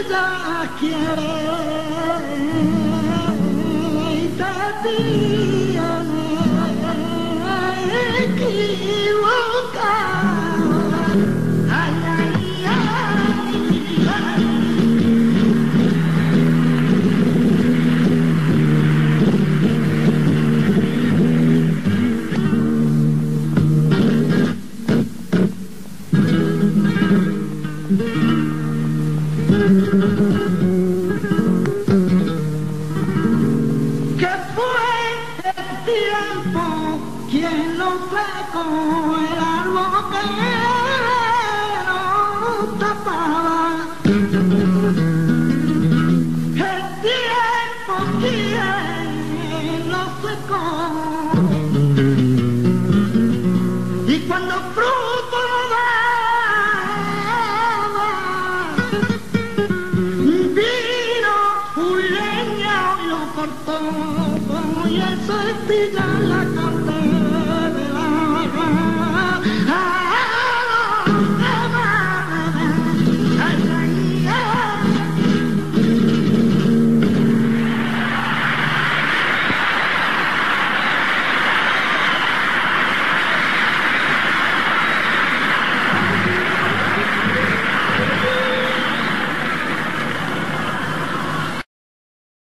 ella quiere y te tiene equivocada. Ay, ay, ay, ay. Que fue el tiempo quien lo secó, el árbol que no tapaba. El tiempo quien lo secó, y cuando fruto no daba, vino un leño y lo cortó, y eso es pillar la corta.